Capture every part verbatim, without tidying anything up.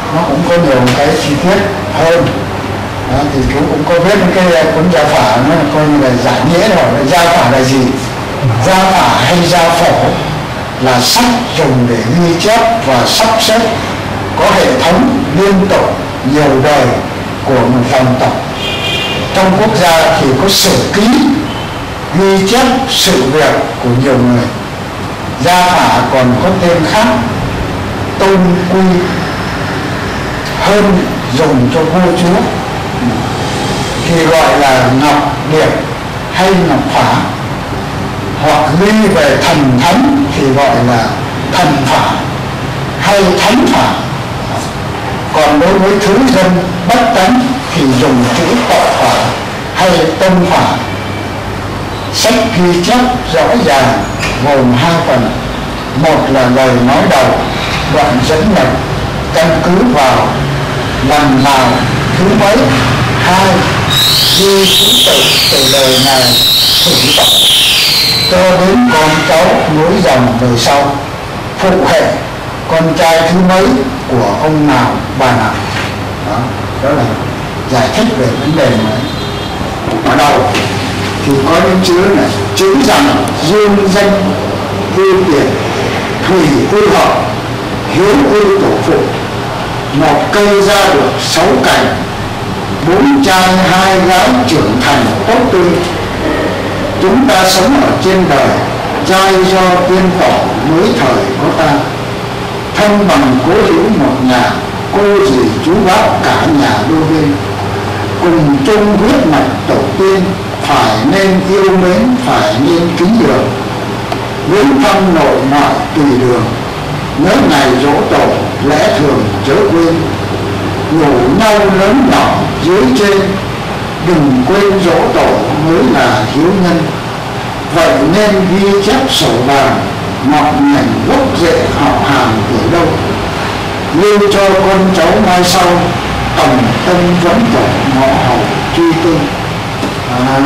nó cũng có nhiều cái chi tiết hơn. Đó, thì chú cũng có viết cái cuốn gia phả, nó là coi như là giải nghĩa rồi. Gia phả là gì? Gia phả hay gia phổ là sách dùng để ghi chép và sắp xếp có hệ thống liên tục nhiều đời của một dòng tộc. Trong quốc gia thì có sử ký ghi chép sự việc của nhiều người. Gia phả còn có tên khác tôn quy hơn dùng cho vua chúa thì gọi là ngọc điệp hay ngọc phả, hoặc ghi về thần thánh thì gọi là thần phả hay thánh phả. Còn đối với thứ dân bất tánh thì dùng chữ tọa phả hay tôn phả. Sách ghi chép rõ ràng gồm hai phần: một là lời nói đầu, đoạn dẫn nhập căn cứ vào lần nào thứ mấy; hai ghi thứ tự từ đời này thử tộc cho đến con cháu nối dòng đời sau, phụ hệ con trai thứ mấy của ông nào bà nào. Đó, đó là giải thích về vấn đề này. Ở đầu thì có những chữ này chứng rằng dương danh ưu tiền, thủy ưu hợp, hiếu ưu tổ phụ, một cây ra được sáu cành, bốn trai hai gái trưởng thành tốt tươi. Chúng ta sống ở trên đời trai do tiên tổ mới thời có ta, thân bằng cố hữu một nhà, cô dì chú bác cả nhà đôi bên, cùng chung huyết mạch tổ tiên, phải nên yêu mến, phải nên kính đường, viếng thăm nội ngoại tùy đường, nhớ ngày giỗ tổ lẽ thường chớ quên, nhủ nhau lớn nhỏ dưới trên, đừng quên giỗ tổ mới là hiếu nhân. Vậy nên ghi chép sổ vàng, ngọn ngành gốc rễ họ hàng ở đâu, lưu cho con cháu mai sau, tầm tâm vẫn tổ ngõ hầu truy tôn. À,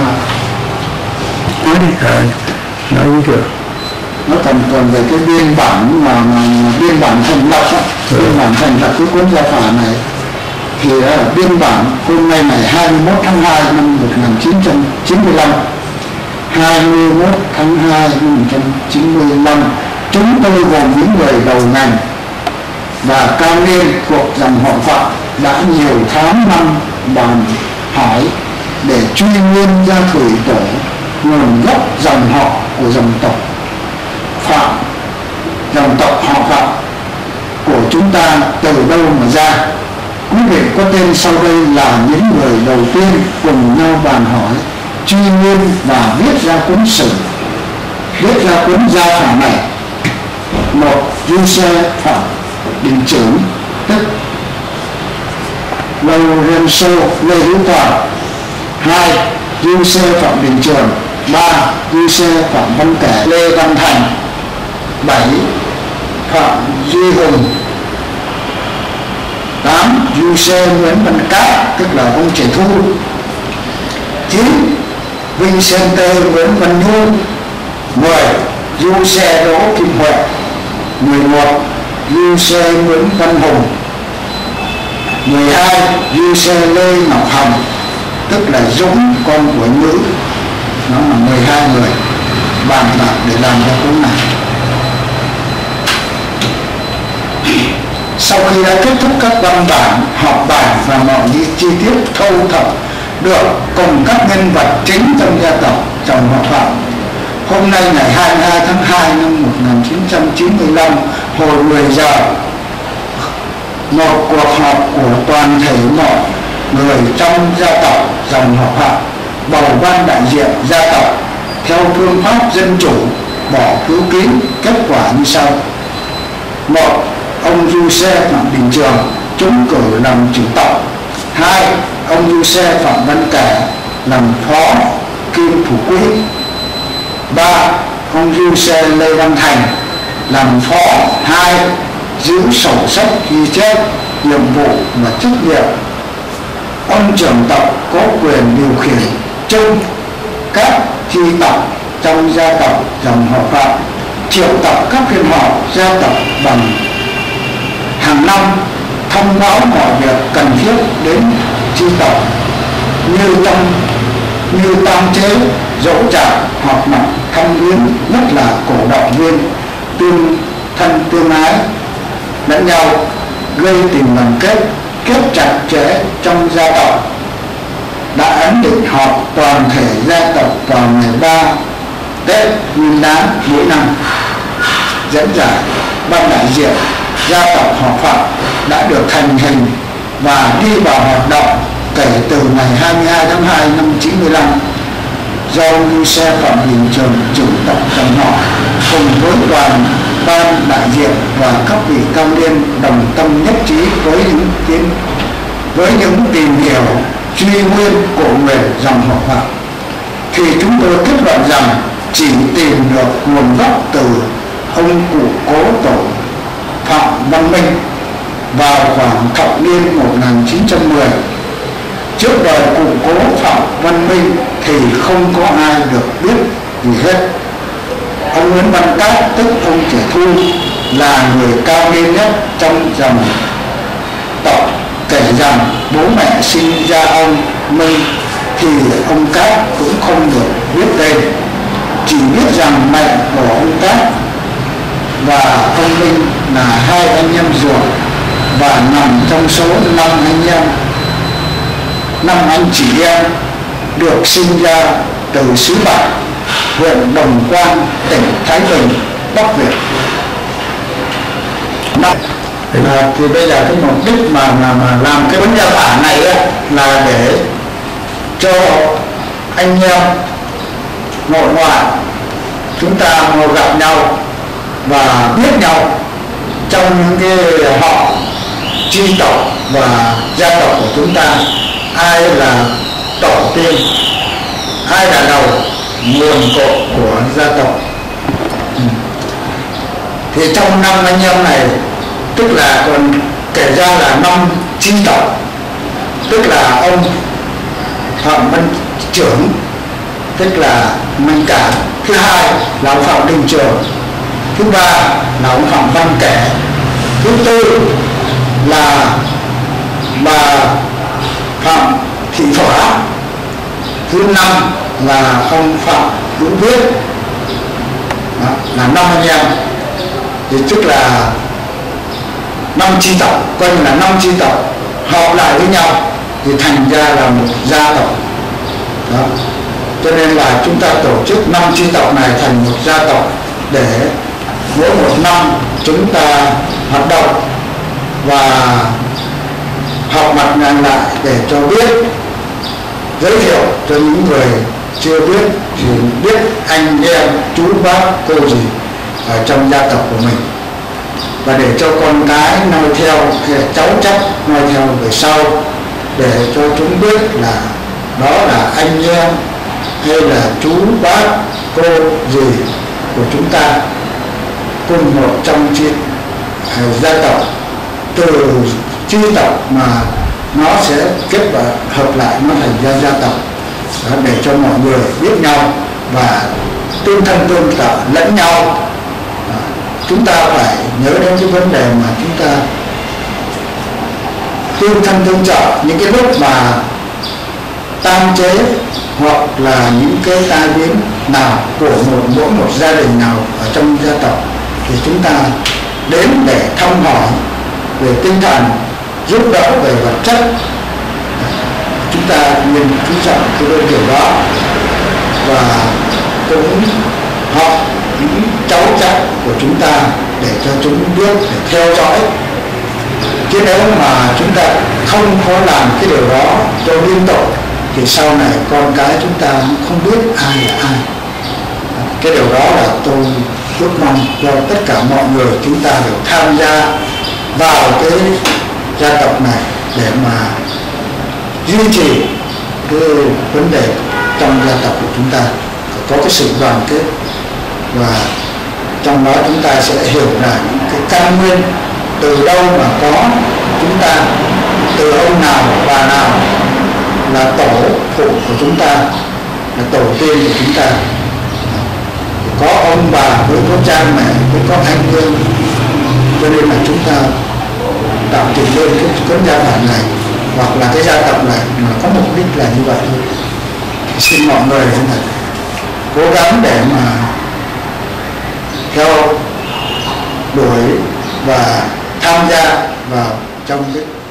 nói đi cả, nói gì kìa. Nó còn còn về cái biên bản mà, mà biên bản thành lập á, ừ. biên bản thành lập cái cuốn gia phả này thì là biên bản hôm nay ngày hai mươi mốt tháng hai năm một nghìn chín trăm chín mươi lăm, hai mươi mốt tháng hai năm một nghìn chín trăm chín mươi lăm, chúng tôi gồm những người đầu ngành và cao niên thuộc dòng họ Phạm đã nhiều tháng năm bàn hỏi để truy nguyên ra thủy tổ, nguồn gốc dòng họ của dòng tộc Phạm, dòng tộc họ Phạm của chúng ta từ đâu mà ra. Quý vị có tên sau đây là những người đầu tiên cùng nhau bàn hỏi, truy nguyên và viết ra cuốn sử, viết ra cuốn gia phả này. Một, Giuse Phạm Đình Trưởng, tức Lorenzo Lê Hữu Toàn. Hai, Giuse Phạm Đình Trường. Ba, Giuse Phạm Văn Kẻ Lê Văn Thành. Bảy, Phạm Duy Hùng. Tám, Giuse Nguyễn Văn Cát, tức là ông Trẻ Thu. Chín, Vincente Nguyễn Văn Nhu. Mười, Giuse Đỗ Kim Huệ. Mười một, Giuse Nguyễn Văn Hùng. Mười hai, Giuse Lê Ngọc Hồng, tức là Dũng con của Nhữ. Nó là mười hai người bàn bạc để làm ra cuốn này. Sau khi đã kết thúc các văn bản, họp bản và mọi những chi tiết thâu thập được cùng các nhân vật chính trong gia tộc dòng họ Phạm, hôm nay ngày hai mươi hai tháng hai năm một nghìn chín trăm chín mươi lăm, hồi mười giờ, một cuộc họp của toàn thể mọi người trong gia tộc dòng họ Phạm bầu ban đại diện gia tộc theo phương pháp dân chủ, bỏ phiếu kín. Kết quả như sau: một, ông Giuse Phạm Đình Trường trúng cử làm chủ tộc. Hai, ông Giuse Phạm Văn Kẻ làm phó kim thủ quỹ. Ba, ông Giuse Lê Văn Thành làm phó hai, giữ sổ sách ghi chép nhiệm vụ và trách nhiệm. Ông trưởng tộc có quyền điều khiển chung các chi tộc trong gia tộc dòng họ Phạm, triệu tập các phiên họp gia tộc bằng hàng năm, thông thông báo mọi việc cần thiết đến chi tộc, như trong như tam chế, dỗ chạp, họp mặt, thăm viếng, nhất là cổ động viên tương thân tương ái lẫn nhau, gây tình đoàn kết, kết chặt chẽ trong gia tộc. Đã ấn định họp toàn thể gia tộc vào ngày ba Tết Nguyên đán mỗi năm. Dẫn giải ban đại diện gia tộc họ Phạm đã được thành hình và đi vào hoạt động kể từ ngày hai mươi hai tháng hai năm chín mươi lăm, do Lưu Xe Phạm Đình Trường, trưởng tộc dòng họ cùng với đoàn ban đại diện và các vị cao niên đồng tâm nhất trí với những tiến với những tìm hiểu truy nguyên cổ nguyện dòng họ Phạm, thì chúng tôi kết luận rằng chỉ tìm được nguồn gốc từ ông cụ cố tổ Phạm Văn Minh vào khoảng thập niên một nghìn chín trăm mười. Trước đời cụ cố Phạm Văn Minh thì không có ai được biết gì hết. Ông Nguyễn Văn Cát, tức ông Trẻ Thu, là người cao niên nhất trong dòng tộc, kể rằng bố mẹ sinh ra ông Minh thì ông Cát cũng không được biết tên, chỉ biết rằng mẹ của ông Cát và ông Minh là hai anh em ruột và nằm trong số năm anh em năm anh chị em được sinh ra từ xứ Bạc, huyện Đồng Quan, tỉnh Thái Bình, Bắc Việt. À, thì bây giờ cái mục đích mà mà, mà làm cái vấn gia phả này á, là để cho anh em nội ngoại chúng ta ngồi gặp nhau và biết nhau trong những cái họ chi tộc và gia tộc của chúng ta, ai là tổ tiên, ai là đầu nguồn cội của gia tộc. Ừ. Thì trong năm anh em này, tức là còn kể ra là năm chi tộc, tức là ông Phạm Văn Trưởng, tức là Minh Cả, thứ hai là ông Phạm Đình Trường, thứ ba là ông Phạm Văn Kẻ, thứ tư là bà Phạm Thị Phỏa, thứ năm là ông Phạm Hữu Viết. Đó, là năm anh em, thì tức là năm chi tộc, coi như là năm chi tộc hợp lại với nhau thì thành ra là một gia tộc. Đó, cho nên là chúng ta tổ chức năm chi tộc này thành một gia tộc, để mỗi một năm chúng ta hoạt động và họp mặt ngàn lại để cho biết, giới thiệu cho những người chưa biết thì biết anh em chú bác cô gì ở trong gia tộc của mình, và để cho con cái noi theo hay là cháu chắc noi theo về sau, để cho chúng biết là đó là anh em hay là chú bác cô gì của chúng ta cùng một trong chi gia tộc, từ chi tộc mà nó sẽ kết và hợp lại nó thành ra gia tộc. Đó, để cho mọi người biết nhau và tương thân tương trợ lẫn nhau. Đó, chúng ta phải nhớ đến cái vấn đề mà chúng ta tương thân tương trợ những cái lúc mà tam chế hoặc là những cái tai biến nào của một mỗi một gia đình nào ở trong gia tộc, thì chúng ta đến để thăm hỏi về tinh thần, giúp đỡ về vật chất. Chúng ta nên chú trọng cái điều đó, và cũng học những cháu chắc của chúng ta để cho chúng biết, để theo dõi. Chứ nếu mà chúng ta không có làm cái điều đó cho liên tục thì sau này con cái chúng ta không biết ai là ai. Cái điều đó là tôi ước mong cho tất cả mọi người chúng ta đều tham gia vào cái gia tộc này để mà duy trì cái vấn đề trong gia tộc của chúng ta có cái sự đoàn kết, và trong đó chúng ta sẽ hiểu là những cái căn nguyên từ đâu mà có chúng ta, từ ông nào bà nào là tổ phụ của chúng ta, là tổ tiên của chúng ta. Có ông bà, với có cha mẹ, với có anh em, cho nên là chúng ta tạo dựng lên cái cái gia bản này hoặc là cái gia tộc này mà có mục đích là như vậy thôi. Xin mọi người cố gắng để mà theo đuổi và tham gia vào trong cái